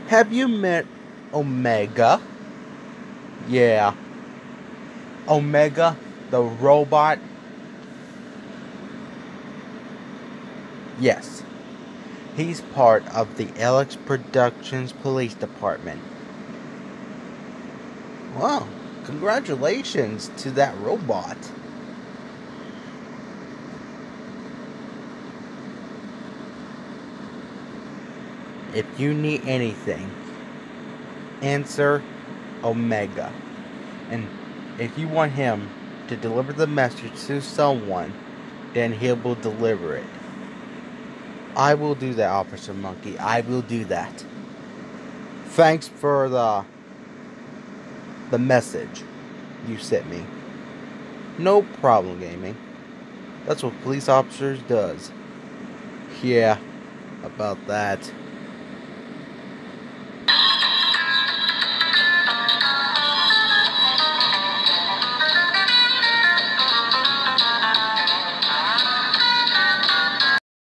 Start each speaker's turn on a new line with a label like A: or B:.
A: Have you met Omega? Yeah. Omega, the robot? Yes. He's part of the Alex Productions Police Department. Wow, congratulations to that robot. If you need anything, answer Omega. And if you want him to deliver the message to someone, then he will deliver it. I will do that, Officer Monkey. I will do that. Thanks for the message you sent me. No problem, gaming. That's what police officers does. Yeah, about that.